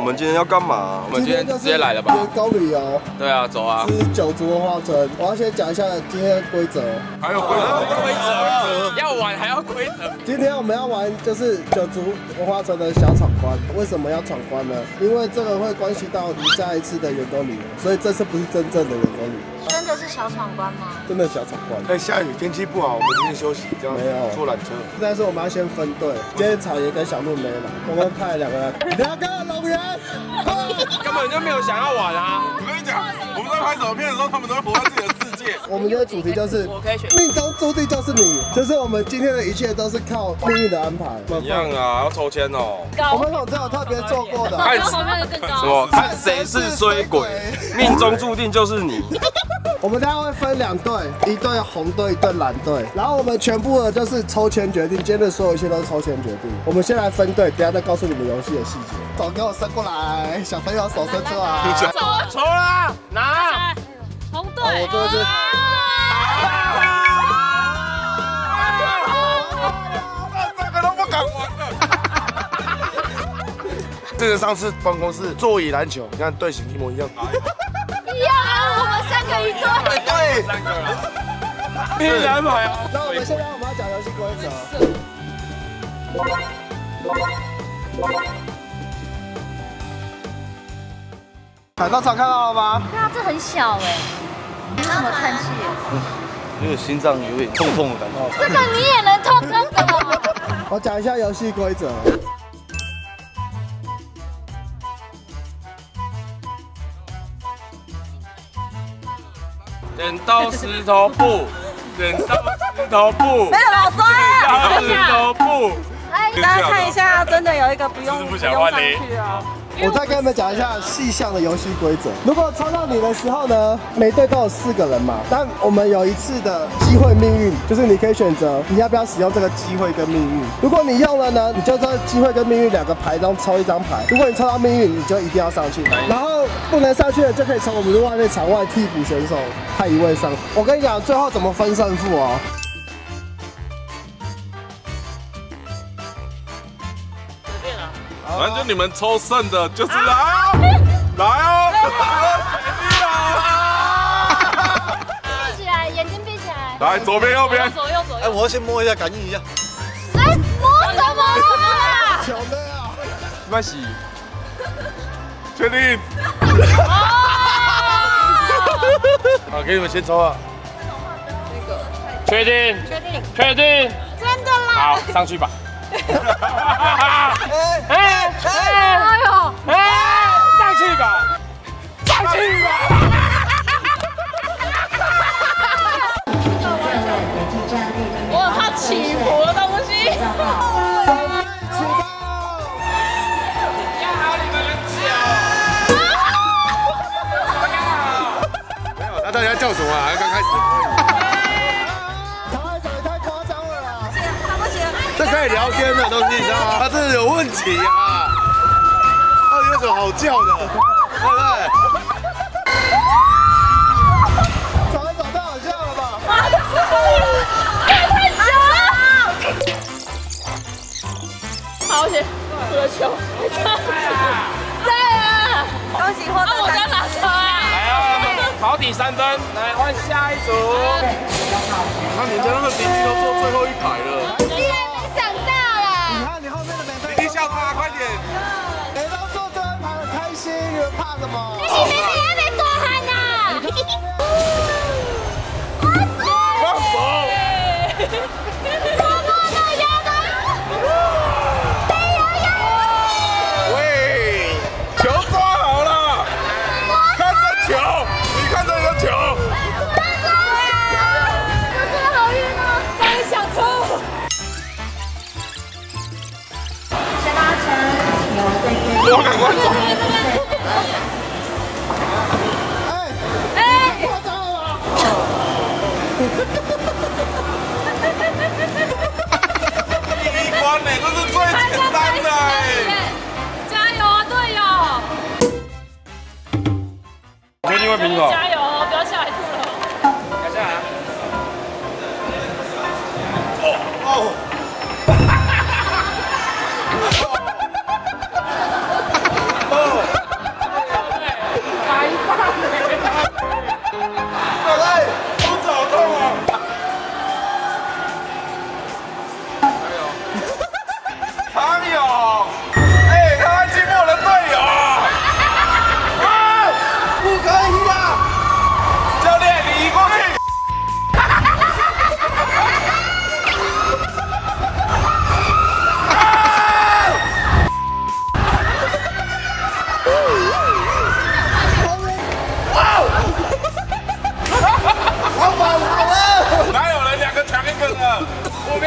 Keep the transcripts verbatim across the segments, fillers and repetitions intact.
们今天要干嘛？ 我们今天直接来了吧？ 员工旅游。 对啊，走啊。 是九族文化村，我要先讲一下今天的规则。 还有规则， 规则，要玩还要规则。 今天我们要玩就是九族文化村的小闯关。为什么要闯关呢？因为这个会关系到你下一次的员工旅游，所以这次不是真正的员工旅游。 真的是小闯关吗？ 真的小闯关。 哎，下雨天气不好，我们今天休息，这样没有坐缆车。 但是我们要先分队，今天草爷跟小鹿没来，我们派两个人，两个龙人， 根本就没有想要玩啊！ 我跟你讲，我们在拍手片的时候，他们都会活在自己的世界。 我们今天的主题就是命中注定就是你，就是我们今天的一切都是靠命运的安排。 一样啊，要抽签哦。 我们有这有特别做过的， 看后面的更高。 什么？看谁是衰鬼，命中注定就是你。 我们大家会分两队，一队红队，一队蓝队。然后我们全部的就是抽签决定，今天的所有一切都是抽签决定。我们先来分队，等下再告诉你们游戏的细节。手给我伸过来，小朋友手伸出来。 抽啦，拿。 红队。 我这是。 这个都不敢玩了。这个上次办公室座椅篮球，你看队形一模一样。 一样啊，我们三个一队。 对， 三个了。命运安排啊。 那我们现在我们要讲游戏规则。海盗场看到了吗？ 对啊，这很小哎，你怎么叹气？ 因为心脏有点痛痛的感觉。 这个你也能痛痛的吗？ 我讲一下游戏规则。 剪刀石头布，剪刀石头布， 没有老酸啊！ 剪刀石头布。 大家看一下，真的有一个不用不想换你。 我再跟你们讲一下细项的游戏规则。如果抽到你的时候呢，每队都有四个人嘛，但我们有一次的机会命运，就是你可以选择你要不要使用这个机会跟命运。如果你用了呢，你就在机会跟命运两个牌中抽一张牌。如果你抽到命运，你就一定要上去。然后不能上去的就可以从我们的外面场外替补选手派一位上。我跟你讲，最后怎么分胜负哦。 反正就你们抽剩的，就是来哦，来哦， 闭起来，眼睛闭起来。 来左边右边， 左右左右。 哎，我要先摸一下，感应一下。 哎，摸什么啦？ 巧的啊！ 那洗，确定？ 好，给你们先抽啊。 确定？ 确定？ 确定？ 真的啦？ 好，上去吧。 哎哎哎呦！ 哎，上去吧，上去吧。 我很怕起伏的东西。 压好你们的脚。 没有，他到底在叫什么啊？刚开始。这可以聊天的东西，你知道吗？他真的有问题啊！到底有什么好叫的？对不对？ 找一找太好笑了吧？ 太久了。好险，我的球。在啊！恭喜获得三分。我在哪球啊？ 来啊，保底三分，来换下一组。 那人家那个邻居都坐最后一排了。你笑他，快点！ 每到坐这一排很开心，你们怕什么？ 你明明还没多喊呢！ 放手！ 默默的压的， 喂，球抓好了，看着球，你看着你的球。 我真的好晕哦，终于想吐。 我赶快走！ 哎哎，夸张了吧？ 第一关呢，这是最简单的哎！ 加油啊，队友！ 决定会平手。 加油，不要下来吐了。 看下来。 哦哦。哦。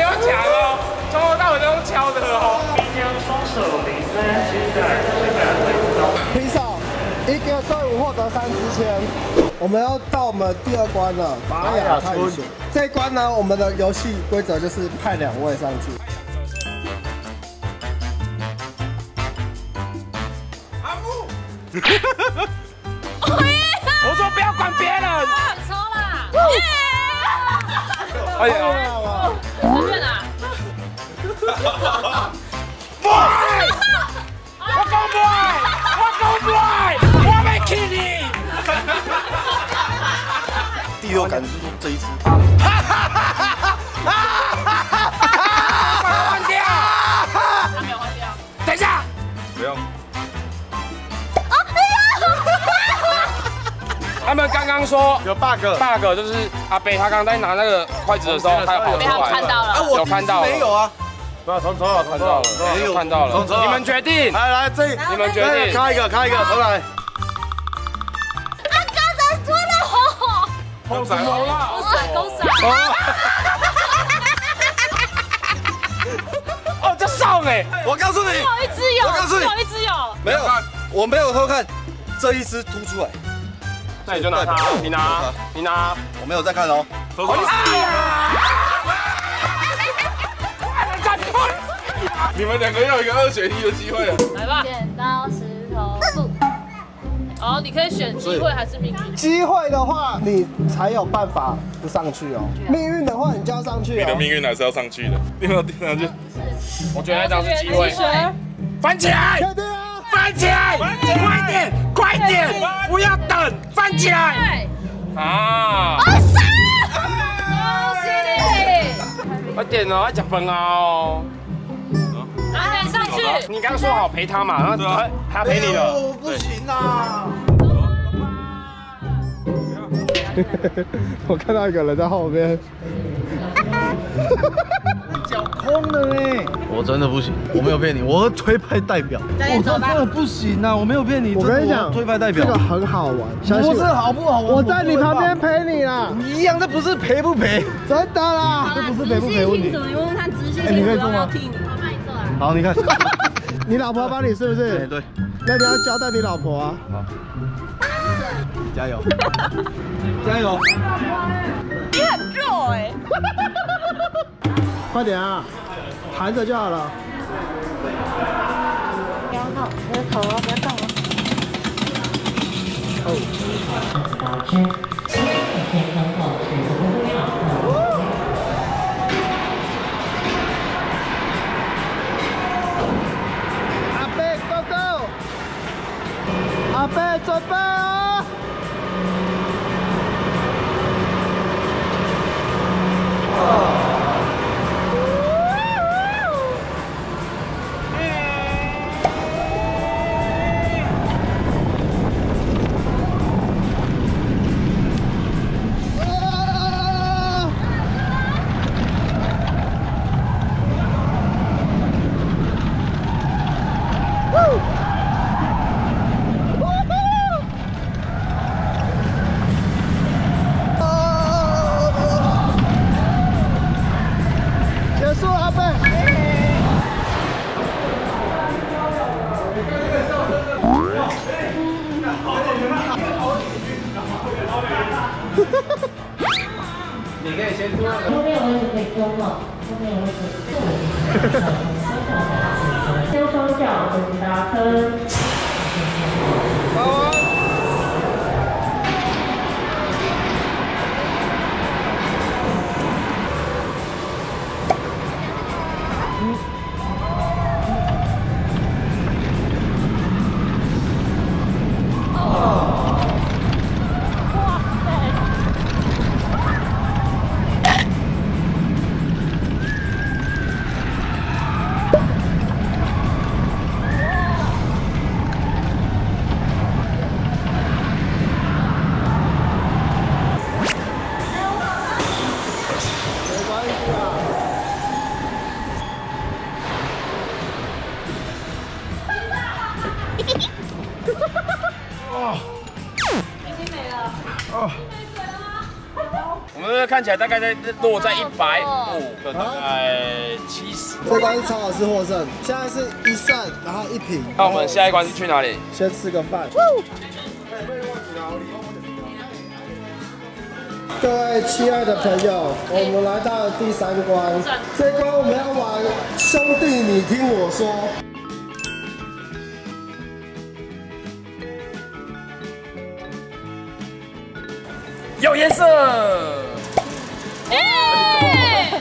抢哦，从头到尾都用敲的哦。双手领分，接下来就是赶回自平手，一个队伍获得三支签。我们要到我们第二关了，玛雅探险。这一关呢，我们的游戏规则就是派两位上去。 阿木，我说不要管别人。 抽啦！ 哎呀， 随便啦。 不爱，我讲不爱，我讲不爱，我没气你。 第六感就是这一次。 换掉！他没有换掉。等一下，不用。他们刚刚说有 bug，bug 就是阿北他刚刚在拿那个筷子的时候，他有跑出被他们看来， 到了， 有看到， 没有啊？ 不要重抽了， 看到了，没有看到了，你们决定， 来来，这你们决定， 开一个，开一个，重来。 啊，刚才说了红什么了？ 勾闪勾闪。 哦，这上哎！ 我告诉你， 有一只有， 我告诉你有一只有。 没有，我没有偷看，这一只凸出来。 那你就拿它，你拿，你拿， 我没有在看哦。 你们两个要一个二选一的机会了。 来吧， 剪刀石头布。 哦，你可以选机会还是命运。 机会的话，你才有办法不上去哦。命运的话，你就要上去哦。 你的命运还是要上去的，你有没有听上去？ 我觉得那张是机会。翻起来！ 确定啊！ 翻起来！快点，快点，不要等，翻起来！啊！ 恭喜你！ 快点哦，要吃饭哦。 来，上去。 你刚刚说好陪他嘛，然后他他陪你了。 我不行啊！ 我看到一个人在后面， 脚空了呢。我真的不行，我没有骗你，我是推派代表。我真的不行啊，我没有骗你。 我跟你讲， 推派代表这个很好玩，相信不是好不好玩？ 我在你旁边陪你啦， 一样，这不是赔不赔， 真的啦， 这不是赔不赔问题。 你问问看直系哎，你可以做吗？ 我帮你做啊。 好，你看， 你老婆帮你是不是？ 哎对， 那你要交代你老婆啊。 加油，加油！ 你很弱哎。 快点啊，含着就好了。 不要动，我的头哦，不要动哦。 阿贝 ，Go Go！ 阿贝，准备哦！结束，阿贝。 你可以先做。 后面位置可以中了，后面位置坐稳，先双脚滚达坑。 好啊。 看起来大概在落在一百五，就大概七十。 这关是曹老师获胜，现在是一胜，然后一平。 那我们下一关是去哪里？ 先吃个饭。各位亲爱的朋友，我们来到了第三关，这关我们要玩兄弟你听我说。 有颜色。 耶！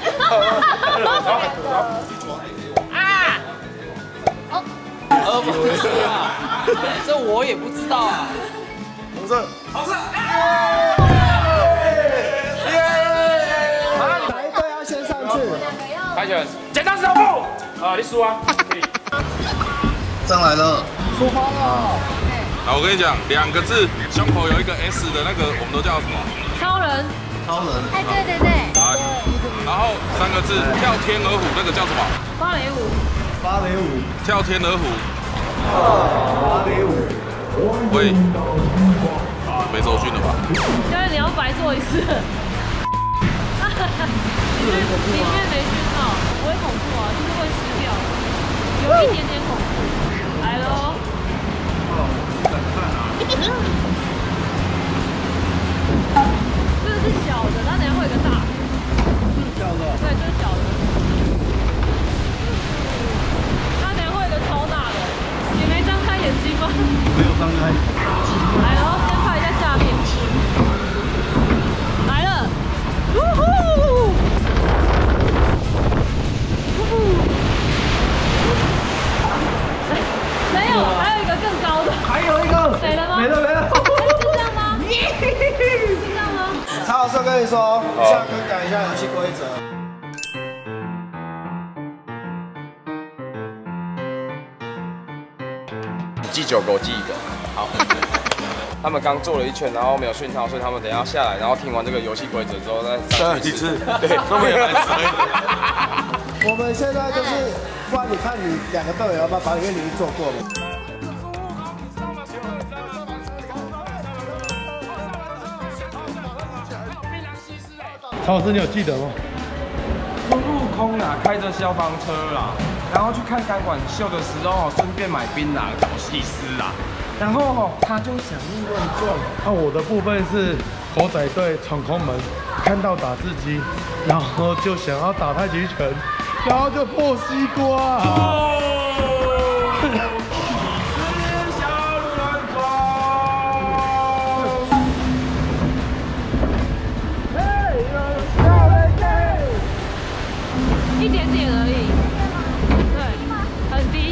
啊！ 呃，不知道，这我也不知道啊。 红色， 红色。 哪一队要先上去？ 拍拳，剪刀石头布。啊，你输啊。 上来了， 出发了。 好，我跟你讲，两个字，胸口有一个 S 的那个，我们都叫什么？ 超人。 超人。 哎，对对对。 啊，然后三个字，跳天鹅湖，那个叫什么？ 芭蕾舞。 芭蕾舞。 跳天鹅湖。 芭蕾舞。 喂，没收讯了吧？ 教练，你要白做一次。里面里面没讯号，不会恐怖啊，就是会湿掉，有一点点恐怖。来喽。这个是小的，它等下会有个大。 小的。 对，这是小的。它等下会有个超大的。你没张开眼睛吗？ 没有张开。 来喽，先拍一下下面。来了，呜呼！呜呼！没有，还有一个更高的。 还有一个。 没了吗？ 没了没了。 是这样吗？是这样吗？ 曹老师跟你说，现在更改一下游戏规则。 记九个，我记一个。好。他们刚做了一圈，然后没有讯号，所以他们等一下下来，然后听完这个游戏规则之后再上去一次。对，他们也蛮衰的。 我们现在就是，不然你看你两个队友要不要把里面领域做过了？ 曹老师，你有记得吗？ 孙悟空啊，开着消防车啦，然后去看钢管秀的时候，顺便买槟榔找细丝啦。然后他就想意问状。 那我的部分是狗仔队闯空门，看到打字机，然后就想要打太极拳，然后就破西瓜。 一点点而已，对，很低。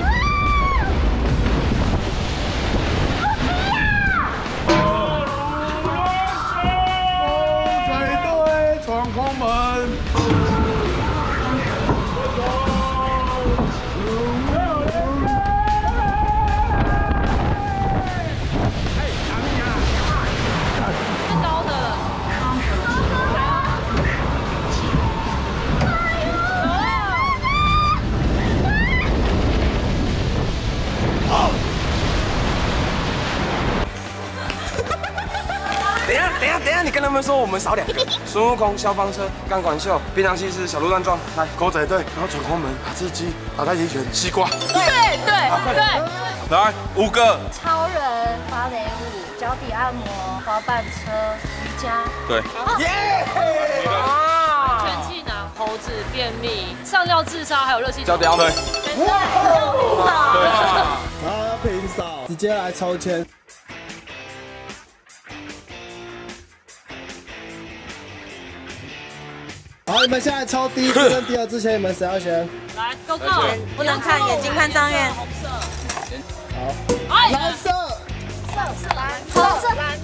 等一下，等一下，等一下，你跟他们说我们少两个。孙悟空、消防车、钢管秀、槟榔西施、小鹿乱撞，来， 狗仔队，然后闯空门、打字机、打太极拳、西瓜。 对对对。 来，五个。 超人、芭蕾舞、脚底按摩、滑板车、瑜伽。 对。 耶！ 啊！全气囊、猴子、便秘、上吊自杀，还有热气球。 脚底按摩。 对。对啊。 然后要平手，直接来抽签。好，你们现在抽第一支跟第二支签，你们谁要先？ 来 ，Go Go！ 不能看，眼睛看上面。 红色。 好，蓝色。 色蓝，红色蓝。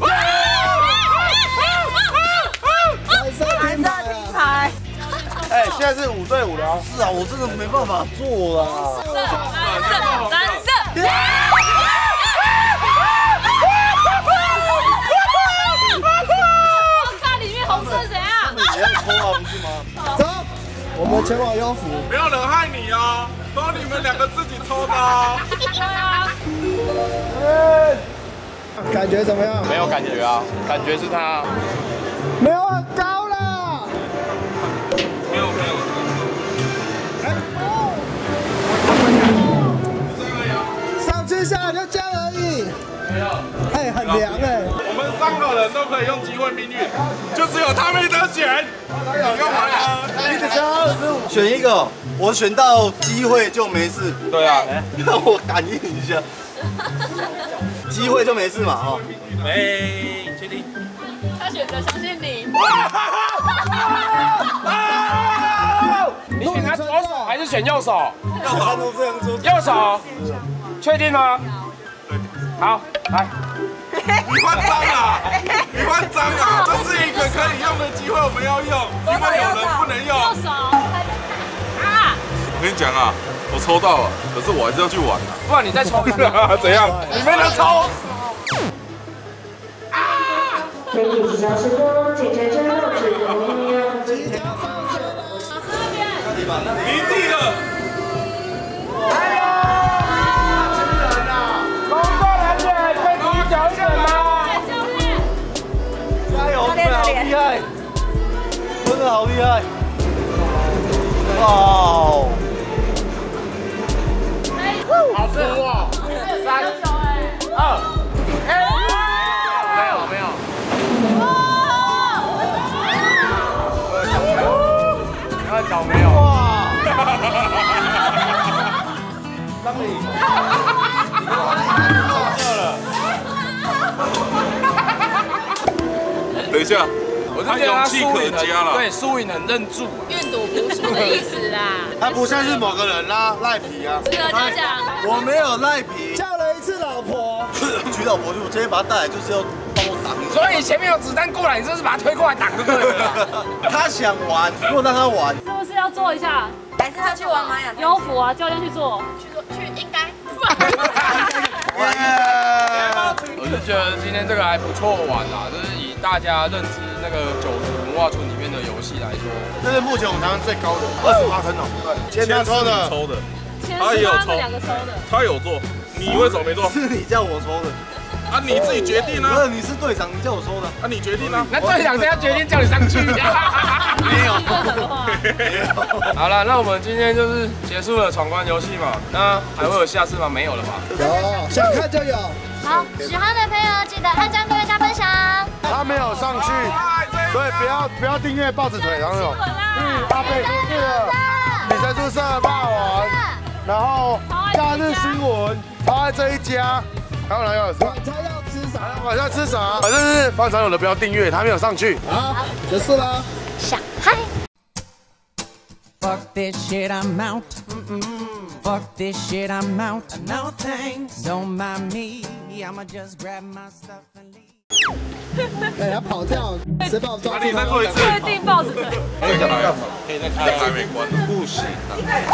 蓝色听牌。 哎，现在是五对五了。 是啊，我真的没办法做啦。 蓝色，蓝色。我看里面红色谁啊？ 也要抽啊，不是吗？ 走，我们前往优福。 没有人害你哦，都你们两个自己抽的哦。 感觉怎么样？ 没有感觉啊，感觉是他。 没有很高啦。 人都可以用机会命运，就只有他没得选。你干嘛呀？ 你只加二十五，选一个，我选到机会就没事。 对啊， 让我感应一下，机会就没事嘛，哈。 没，确定？ 他选择相信你。 你选他左手还是选右手？ 右手都这样说。 右手，确定吗？好，来。 你慌张啊！你慌张啊！这是一个可以用的机会，我们要用，因为有人不能用。 右手。啊！ 我跟你讲啊，我抽到了，可是我还是要去玩啊。 不然你再抽一个，怎样？你没得抽。 媒体几小时多，警察真的只能用最佳离地了。 来哟！工作人员可以离久一点吗？ 加油！真的好厉害，真的好厉害！哇！ 好酷哦！三、二、一。没有没有。他的脚没有。哇！张磊。掉了。 等一下，我他勇气可嘉了。 对，输赢很认输。 愿赌服输的意思啦。 他不像是某个人啦，赖皮啊。 值得嘉奖。 我没有赖皮， 叫了一次老婆， 娶老婆，我今天把他带来就是要帮我挡。 所以前面有子弹过来，你就是把他推过来挡就对了。 他想玩，如果让他玩， 是不是要做一下？ 还是他去玩玛雅？ 优抚啊，教练去做，去做去应该。 我是觉得今天这个还不错玩啦，就是以大家认知那个九族文化村里面的游戏来说， 这是目前我们台湾最高的二十八分哦。对，前他抽的， 抽的， 他也有抽，两个抽的， 他有做，你为什么没做？ 是你叫我抽的。 啊，你自己决定啊！ 不是，你是队长，你叫我抽的。 啊，你决定啊！ 那队长现在决定叫你上去。 没有。 好了，那我们今天就是结束了闯关游戏嘛？那还会有下次吗？没有了吧？ 有，想看就有。 好，喜欢的朋友记得按赞、订阅、加分享。 他没有上去，所以不要不要订阅豹子腿，然后有嗯，阿贝出去了，女生宿舍霸王，然后假日新闻，超爱这一家，还有哪有？ 晚餐要吃啥？ 晚上吃啥？反正是方常有的不要订阅，他没有上去。 好，结束了。 小嗨。 Fuck this shit, I'm out. Fuck this shit, I'm out. No thanks, don't mind me. I'ma just grab my stuff and leave. 哎，他跑掉，谁把我抓住？ 你再过一次。 确定豹子腿。 可以再开，可以再开，还没关，不行啊。